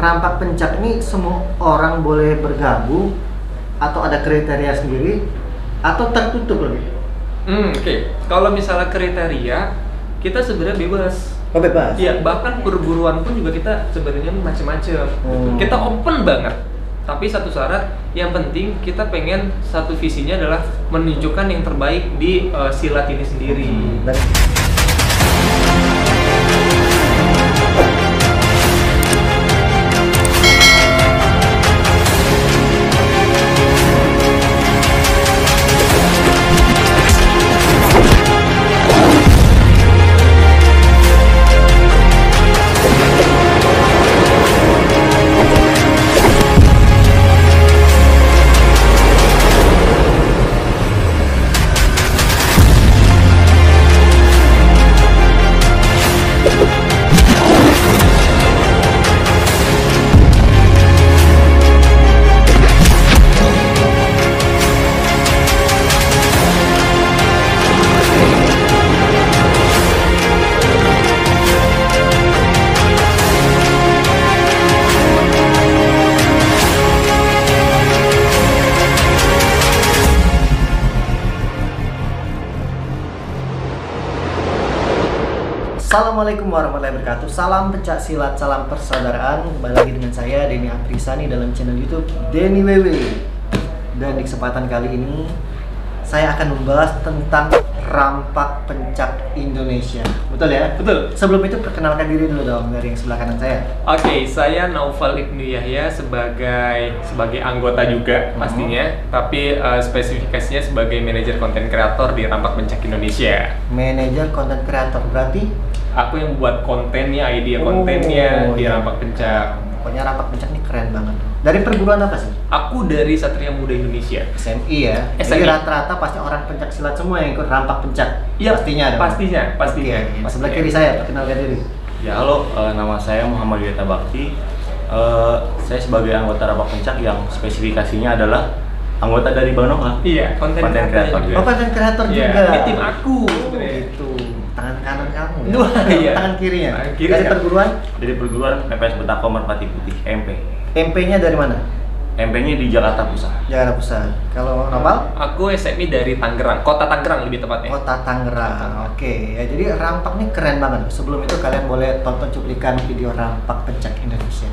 Rampak Pencak ini semua orang boleh bergabung atau ada kriteria sendiri atau tertutup lebih? Oke. Kalau misalnya kriteria, kita sebenarnya bebas. Oh, bebas? Iya, bahkan perguruan pun juga kita sebenarnya macam-macam. Kita open banget. Tapi satu syarat, yang penting kita pengen satu visinya adalah menunjukkan yang terbaik di silat ini sendiri. Assalamualaikum warahmatullahi wabarakatuh. Salam pencak silat, salam persaudaraan. Kembali lagi dengan saya Denny Aprisani dalam channel YouTube Denny WW. Dan di kesempatan kali ini saya akan membahas tentang Rampak Pencak Indonesia. Betul ya? Betul. Sebelum itu perkenalkan diri dulu dong dari yang sebelah kanan saya. Oke, saya Naufal Ibnu Yahya sebagai anggota juga pastinya, tapi spesifikasinya sebagai manajer konten kreator di Rampak Pencak Indonesia. Manajer konten kreator berarti Aku yang buat kontennya, idea kontennya di iya. Rampak Pencak. Pokoknya Rampak Pencak ini keren banget. Dari perguruan apa sih? Aku dari Satria Muda Indonesia. SMI ya. Jadi SMI. rata-rata pasti orang pencak silat semua yang ikut Rampak Pencak. Iya, pastinya dong. pastinya. Oke, sebelah kiri saya, perkenalkan diri. Ya halo, nama saya Muhammad Yeta Bakti. Saya sebagai anggota Rampak Pencak yang spesifikasinya adalah anggota dari Banoka. Iya, konten kreator juga. Oh, konten kreator Iya, juga. ini tim aku sebenarnya. Gitu. Tangan kanan kamu. Ya? Wah, iya. Tangan kirinya. Tangan kiri Dari siapa? perguruan, Dari perguruan PPS Betako Merpati Putih MP. MP-nya dari mana? MP-nya di Jakarta Pusat. Jakarta Pusat. Kalau Nopal? Aku SMI dari Tangerang, kota Tangerang lebih tepatnya. Kota Tangerang. Oke, ya jadi Rampak nih keren banget. Sebelum itu kalian boleh tonton cuplikan video Rampak Pencak Indonesia.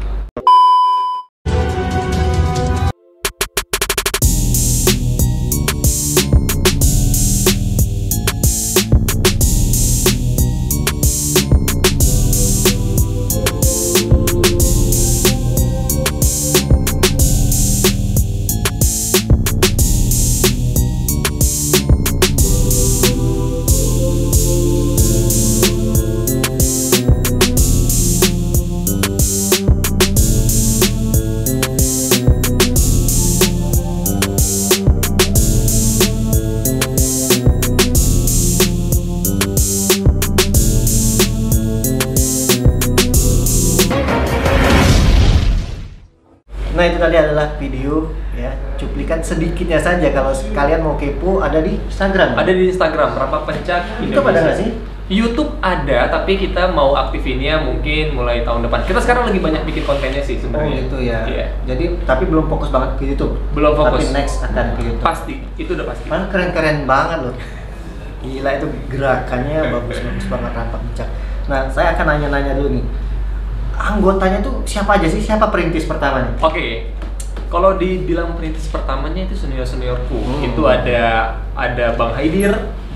Nah, itu tadi adalah video ya, cuplikan sedikitnya saja. Kalau kalian mau kepo ada di Instagram. Ada di Instagram Rampak Pencak Indonesia. YouTube ada nggak sih? YouTube ada, tapi kita mau aktifinnya mungkin mulai tahun depan. Kita sekarang lagi banyak bikin kontennya sih Oh sebenarnya. gitu ya. Iya. Jadi tapi belum fokus banget ke YouTube. Belum fokus. Tapi next akan ke YouTube. Pasti, itu udah pasti. Kan keren-keren banget loh. Gila itu gerakannya bagus-bagus banget Rampak Pencak. Nah, saya akan nanya-nanya dulu nih. Anggotanya tuh siapa aja sih? Siapa perintis pertama nih? Oke. Kalau dibilang perintis pertamanya itu seniorku. Itu ada Bang Haidir,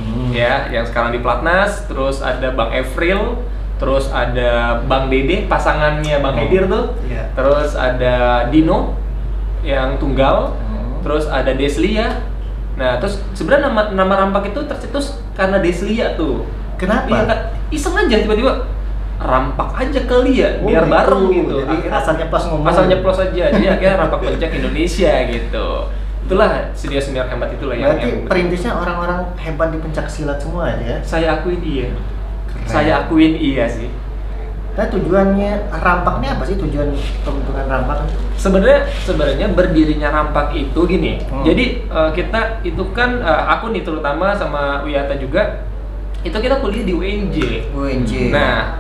ya, yang sekarang di Platnas. Terus ada Bang Efril. Terus ada Bang Dede, pasangannya Bang Haidir tuh. Iya. Terus ada Dino, yang tunggal. Terus ada Deslia. Nah, terus sebenarnya nama Rampak itu tercetus karena Deslia tuh. Kenapa? Iya kan, iseng aja tiba-tiba Rampak aja kali ya, Oh, biar gitu. bareng gitu. Jadi asalnya pas ngomong. Asalnya plus aja, jadi akhirnya Rampak Pencak Indonesia gitu. Itulah senior hebat itulah Berarti yang perintisnya orang-orang hebat di pencak silat semua ya? saya akuin iya. Keren. Saya akuin iya sih. Nah, tujuannya Rampaknya apa sih? Tujuan pembentukan Rampak? Sebenarnya berdirinya Rampak itu gini. Jadi kita itu kan aku nih terutama sama Wiyata juga itu kita kuliah di UNJ. UNJ. Nah,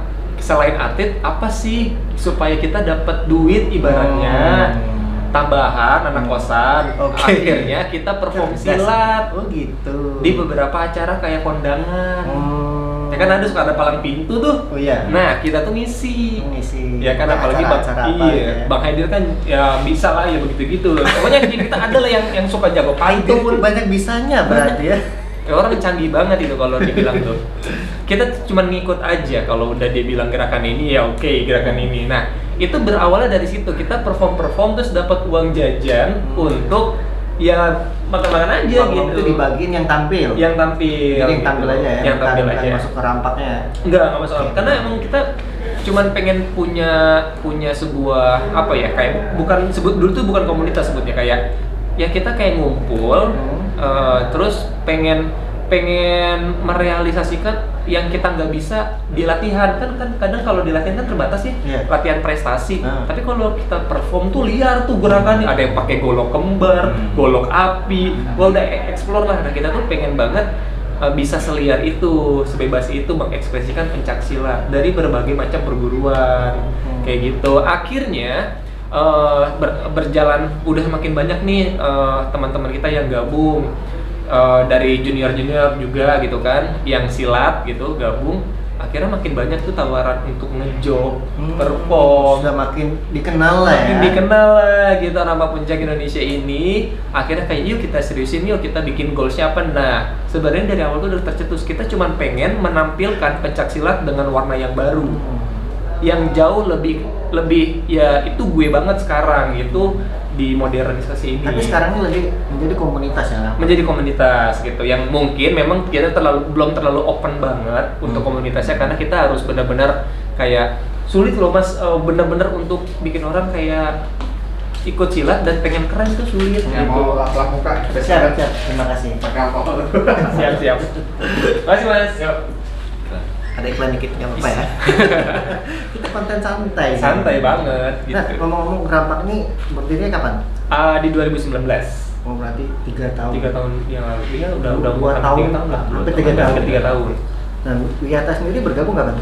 selain atlet apa sih supaya kita dapat duit ibaratnya tambahan anak kosan. Akhirnya kita perform silat gitu di beberapa acara kayak kondangan. Ya kan ada palang pintu tuh. Oh iya. Nah, kita tuh ngisi. Ya kan apalagi Bang Bang Haidir kan ya bisa lah ya begitu-gitu. Pokoknya kita ada lah yang suka jago itu pun pantun. banyak bisanya berarti ya. Orang canggih banget itu kalau dibilang tuh. Kita cuma ngikut aja kalau udah dia bilang gerakan ini ya oke, gerakan ini. Nah, itu berawalnya dari situ. Kita perform terus dapat uang jajan untuk ya makan-makan aja gitu. Itu dibagiin yang tampil. Yang tampil. Jadi yang tampil aja ya. Yang tampil aja. Masuk ke rampaknya. Enggak masuk. Karena emang kita cuman pengen punya sebuah apa ya, kayak dulu tuh bukan komunitas sebutnya, kayak ya kita kayak ngumpul terus pengen merealisasikan yang kita nggak bisa di latihan kan kadang kalau di latihan kan terbatas ya, latihan prestasi. Tapi kalau kita perform tuh liar tuh gerakannya, ada yang pakai golok kembar, golok api, gua udah explore lah. Nah kita tuh pengen banget bisa seliar itu, sebebas itu mengekspresikan pencak silat dari berbagai macam perguruan kayak gitu. Akhirnya berjalan udah makin banyak nih teman-teman kita yang gabung. Dari junior juga gitu kan, yang silat gitu gabung, akhirnya makin banyak tuh tawaran untuk ngejob, perform, sudah makin dikenal lah makin dikenal lah gitu Rampak Pencak Indonesia ini. Akhirnya kayak yuk kita seriusin, yuk kita bikin goal siapa. Nah sebenarnya dari awal tuh udah tercetus, kita cuma pengen menampilkan pencak silat dengan warna yang baru, yang jauh lebih ya itu gue banget sekarang gitu di modernisasi ini. Tapi sekarang ini lagi menjadi komunitas ya. Menjadi komunitas gitu, yang mungkin memang kita belum terlalu open banget untuk komunitasnya, karena kita harus benar-benar kayak sulit loh Mas, benar-benar untuk bikin orang kayak ikut silat dan pengen keren itu sulit. Ya, gitu. mau lap muka. Siap. Terima kasih. Pakai alkohol. Siap. Makasih Mas. Yuk. Ada iklan dikit nggak apa-apa ya. Kita konten santai. Santai banget gitu. Nah, ngomong-ngomong Rampak ini berdirinya kapan? Di 2019. Oh berarti 3 tahun. 3 tahun yang lalu. Iya udah 2 tahun lah. Hampir 3 tahun. Hampir 3 tahun. Nah, Wiyata sendiri bergabung kapan?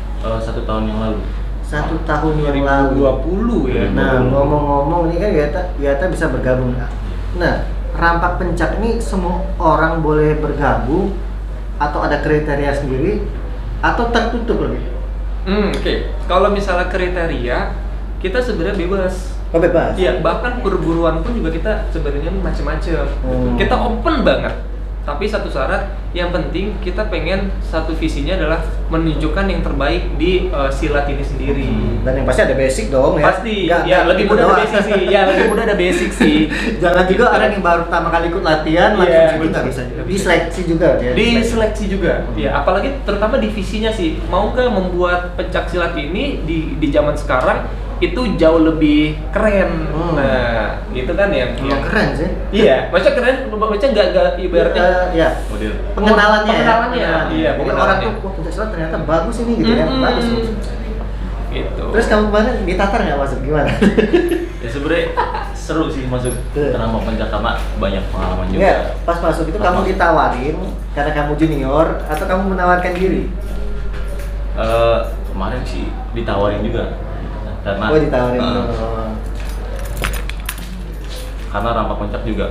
1 tahun yang lalu. 1 tahun yang lalu. 2020 ya. Nah, ngomong-ngomong ini kan Wiyata bisa bergabung. Nah, Rampak Pencak ini semua orang boleh bergabung atau ada kriteria sendiri atau tertutup lebih? Oke. Kalau misalnya kriteria, kita sebenarnya bebas. Oh bebas? Iya, bahkan perguruan pun juga kita sebenarnya macam-macam. Kita open banget. Tapi satu syarat, yang penting kita pengen satu visinya adalah menunjukkan yang terbaik di silat ini sendiri. Dan yang pasti ada basic dong ya? Pasti, ya lebih mudah ada basic sih. Ya lebih mudah ada basic sih. Jangan juga orang yang baru pertama kali ikut latihan langsung segitu nggak bisa. Diseleksi juga ya? Diseleksi juga. Ya, apalagi terutama divisinya sih. Maukah membuat pencak silat ini di zaman sekarang itu jauh lebih keren. Nah, gitu kan yang keren sih. Iya, maksudnya keren, maksudnya nggak ibaratnya ya. Model. Pengenalannya. Iya, Jadi orang tuh pencak silat ternyata bagus ini gitu kan. Bagus tuh. Gitu. Terus kamu kemarin ditatar nggak masuk gimana? Ya sebenarnya seru sih masuk Rampak Pencak karena banyak pengalaman juga. Enggak, pas masuk itu kamu ditawarin karena kamu junior atau kamu menawarkan diri? Kemarin sih ditawarin juga. Karena Ditawarin. Karena Rampak Pencak juga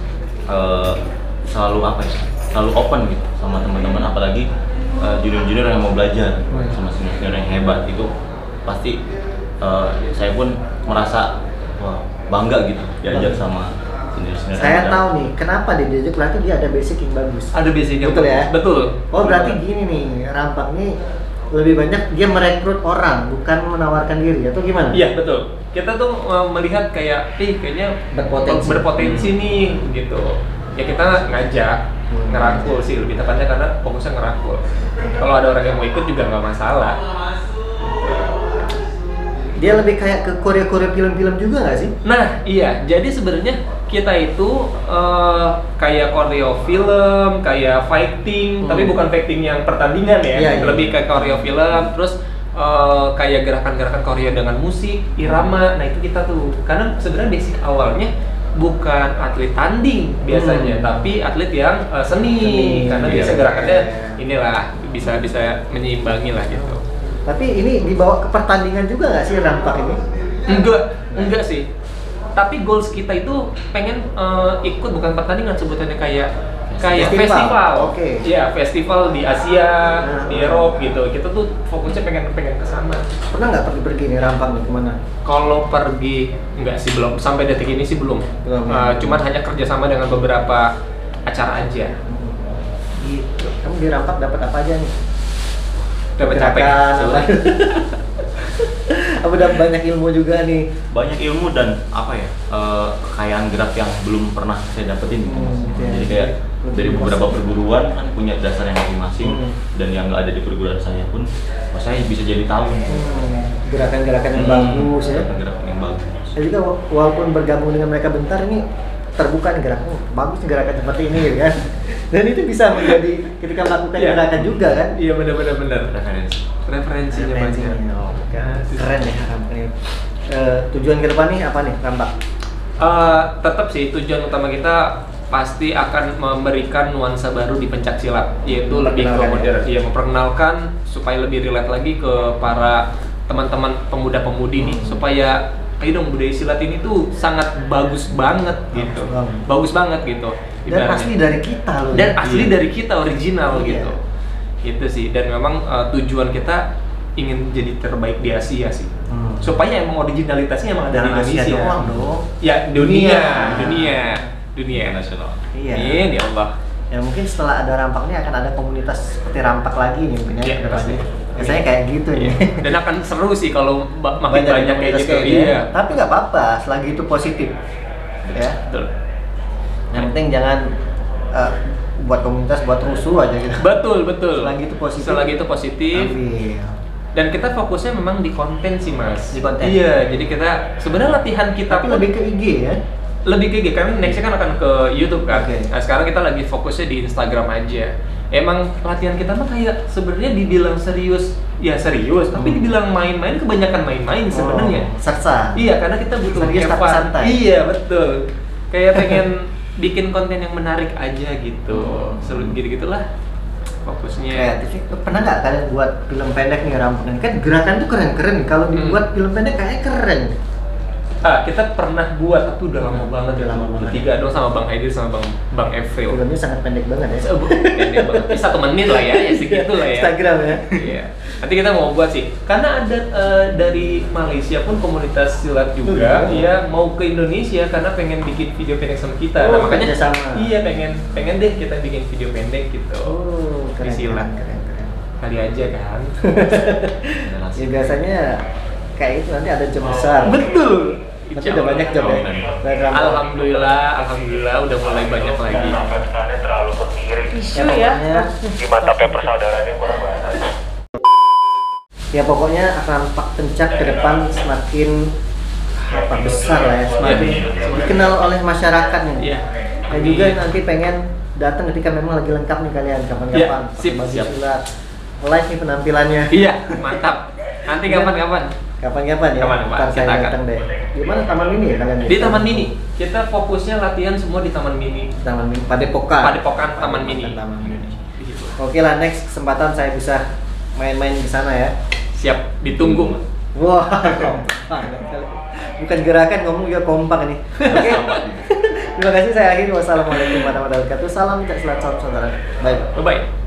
selalu selalu open gitu sama teman-teman, apalagi junior-junior yang mau belajar sama senior yang hebat itu pasti saya pun merasa bangga gitu diajak sama senior-senior. Saya tahu nih kenapa dia diajak, berarti dia ada basic yang bagus. Ada basic yang betul bagus. Ya? Betul. Oh berarti gini nih, Rampak nih lebih banyak dia merekrut orang, bukan menawarkan diri atau gimana? Iya betul. Kita tuh melihat kayak, kayaknya berpotensi nih gitu. Ya kita ngajak, ngerangkul sih lebih tepatnya, karena fokusnya ngerangkul. Kalau ada orang yang mau ikut juga nggak masalah. Dia lebih kayak ke Korea film-film juga nggak sih? Nah iya, jadi sebenarnya kita itu kayak koreo film, kayak fighting, tapi bukan fighting yang pertandingan ya. Iya. Lebih kayak koreo film, terus kayak gerakan-gerakan koreo dengan musik, irama. Nah itu kita tuh, karena sebenarnya basic awalnya bukan atlet tanding biasanya, tapi atlet yang seni. Karena biasa gerakannya inilah bisa menyeimbangi lah gitu. Tapi ini dibawa ke pertandingan juga nggak sih rampak ini? Enggak sih. Tapi goals kita itu pengen ikut bukan pertandingan sebutannya kayak festival. Oke. Iya, festival di Asia, di Eropa gitu. Kita tuh fokusnya pengen ke sana. Pernah nggak pergi nih rampak nih kemana? Kalau pergi enggak sih, belum. Sampai detik ini sih belum. Cuman hanya kerjasama dengan beberapa acara aja. Gitu. Kamu di rampak dapat apa aja nih? Dapat capek. Aku dapat banyak ilmu juga nih. Banyak ilmu dan apa ya, kekayaan gerak yang belum pernah saya dapetin gitu Mas. Gitu ya. Jadi kayak dari beberapa perguruan kan punya dasar yang masing-masing, dan yang nggak ada di perguruan saya pun saya bisa jadi tahu Gerakan-gerakan yang bagus ya. Gerakan yang bagus. Jadi juga walaupun bergabung dengan mereka bentar, ini terbuka nih gerakan, bagus nih gerakan seperti ini gitu kan. Dan itu bisa menjadi ketika melakukan gerakan juga kan. Iya, benar. Referensinya banyak. Keren ya rampak ini. Tujuan ke depan nih apa nih rampak? Tetap sih tujuan utama kita pasti akan memberikan nuansa baru di pencak silat, yaitu lebih ke modern, ya memperkenalkan supaya lebih relate lagi ke para teman-teman pemuda-pemudi nih, supaya ayo dong, budaya silat ini tuh sangat bagus banget gitu, bagus banget gitu. Dan asli dari kita loh. Dan asli dari kita, original Iya. gitu. Itu sih, dan memang tujuan kita ingin jadi terbaik di Asia sih. Supaya emang originalitasnya emang ada di Indonesia. Asia doang dong. Ya, dunia nasional. Iya. Ini Allah. Ya mungkin setelah ada rampak ini akan ada komunitas seperti rampak lagi nih mungkin ya. Iya, pasti. Biasanya kayak gitu nih. Dan akan seru sih kalau makin banyak kayak komunitas gitu. kayak Iya. Tapi nggak apa-apa, selagi itu positif. Ya. Betul. Yang penting jangan buat komunitas buat rusuh aja gitu. Betul. Selagi itu positif. Ambil. Dan kita fokusnya memang di konten sih, Mas. Di konten. Iya, jadi kita sebenarnya latihan kita Tapi pun lebih ke IG ya. lebih ke karena nextnya kan akan ke YouTube kan. Oke. Nah, sekarang kita lagi fokusnya di Instagram aja. Emang latihan kita mah kayak sebenarnya dibilang serius, ya serius, tapi dibilang main-main, kebanyakan main-main sebenarnya. Sersa. Iya, karena kita butuh Serius tapi have fun. santai. Iya, betul. Kayak pengen bikin konten yang menarik aja gitu. Seru gitu-gitulah fokusnya. Kreatif. Pernah nggak kalian buat film pendek nih rampungan? Kan gerakan tuh keren-keren. Kalau dibuat film pendek kayaknya keren. Kita pernah buat, tapi udah lama banget. Udah lama banget. Bertiga dong sama Bang Haidir sama Bang Evril. Filmnya sangat pendek banget ya. Pendek banget. 1 menit lah ya segitu lah ya. Instagram ya. Iya. Nanti kita mau buat sih. Karena ada dari Malaysia pun komunitas silat juga, ya mau ke Indonesia karena pengen bikin video pendek sama kita. Nah, makanya kerjasama. iya pengen deh kita bikin video pendek gitu. Keren, di silat. keren. Kali aja kan. Ya biasanya kayak itu nanti ada job besar. Betul. Tapi udah banyak job ya. Dari rampak. Alhamdulillah udah mulai banyak lagi. Isu ya. Di mata persaudaraan yang kurang bahasa. Ya pokoknya rampak pencak ke depan semakin besar lah ya, semakin dikenal oleh masyarakat nih. Iya. Dan juga nanti pengen datang ketika memang lagi lengkap nih kalian kapan-kapan. Iya, pakai sip, baju siap. silat. Live nih penampilannya. Iya, mantap. Nanti kapan-kapan. Kapan-kapan ya. Kapan-kapan, Ntar saya kita akan. datang deh. Di mana Taman Mini ya kalian? Di Taman Mini. Kita fokusnya latihan semua di Taman Mini. Taman Mini. Padepokan. Padepokan Taman Mini. Taman Mini. Gitu. Oke lah, next kesempatan saya bisa main-main di sana ya. Siap, ditunggu. Wah, kompak. Bukan gerakan, ngomong juga kompak nih. Oke. Terima kasih, saya akhiri. Wassalamualaikum warahmatullahi wabarakatuh. Salam pencak silat, salam saudara. Bye. Bye-bye.